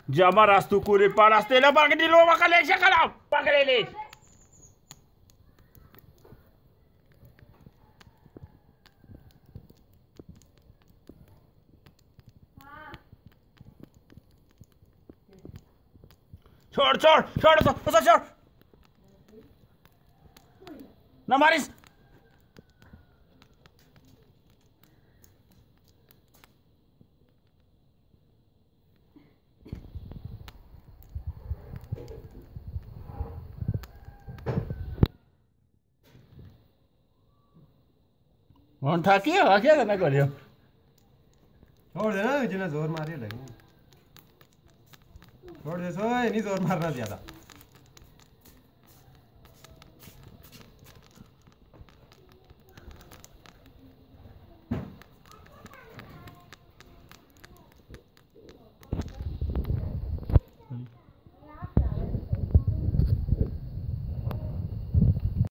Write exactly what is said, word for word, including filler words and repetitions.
Jama rastu kuri panas tela bagi di luar makan lek sakalam. Pakai lele. छोड़ छोड़ छोड़ उसे छोड़ ना मारिस कौन था क्या क्या करना करियो छोड़ देना जितना जोर मारिए लगे छोड़ दे सो नहीं जोर मारना ज्यादा।